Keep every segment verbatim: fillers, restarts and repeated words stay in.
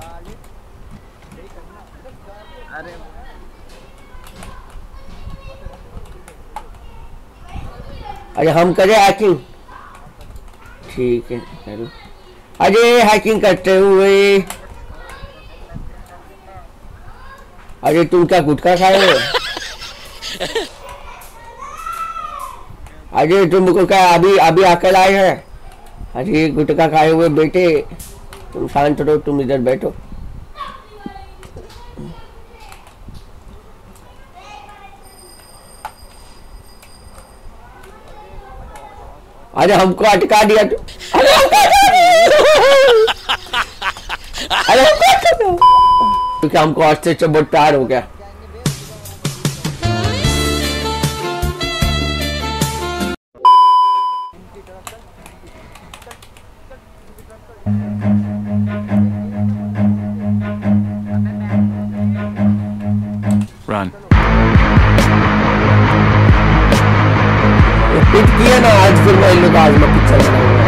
अरे अरे हम करें हैकिंग, ठीक है करो। अरे हैकिंग करते हुए, अरे तुम क्या गुटखा खाए हो? अरे तुमको क्या अभी अभी आकर आए हैं? अरे गुटखा खाए हुए बेटे, तुम शांत रहो, तुम इधर बैठो। अरे हमको अटका दिया तू, अरे अरे क्योंकि हमको आज से बहुत प्यार हो गया। Run. पिट किया ना आज, फिर मैं इन लोग आज मैं पिक्चर बनाऊंगा।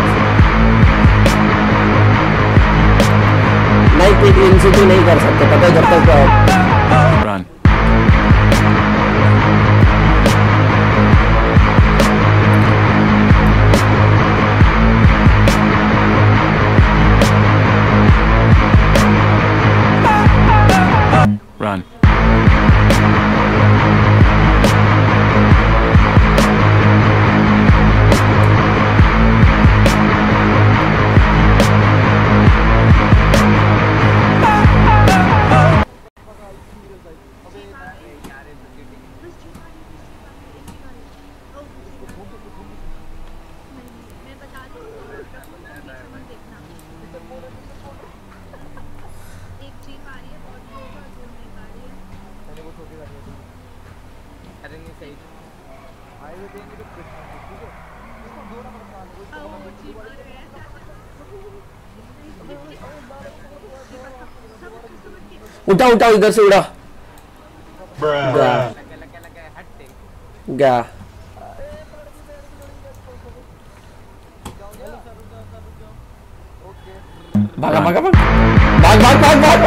नहीं पिट इनसिटी नहीं कर सकते, पता है जब तक Run. Run. उठा उठा इधर से उड़ा गया गया। भागा भागा भाग भाग भाग भाग भाग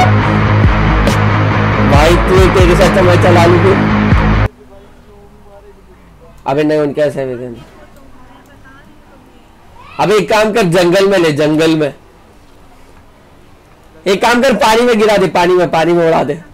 भाई, तू तेरे साथ तो मैं चला लूँ। अबे नहीं उनके ऐसे भी, अबे एक काम कर जंगल में ले, जंगल में एक काम कर पानी में गिरा दे, पानी में पानी में उड़ा दे।